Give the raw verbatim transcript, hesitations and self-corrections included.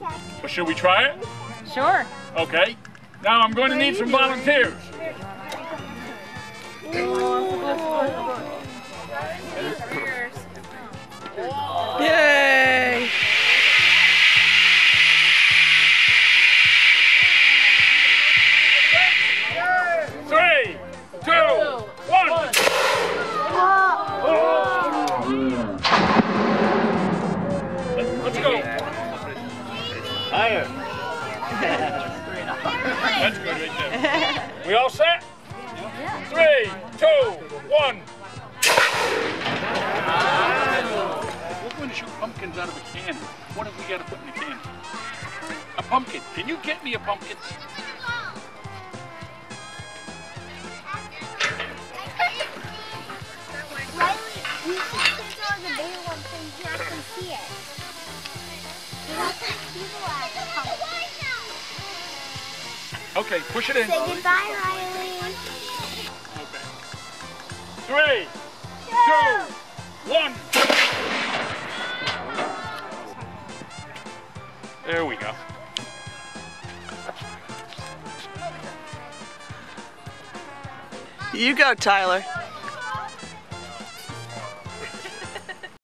Well, should we try it? Sure. Okay. Now I'm going to need some volunteers. Yay! Three, two, one. Let's go. Higher. That's good right there. We all set? Three, two, one. We're going to shoot pumpkins out of a cannon. What have we got to put in the cannon? A pumpkin. Can you get me a pumpkin? Okay, push it in. Say goodbye, Riley. Okay. Three, two, one. There we go. You go, Tyler.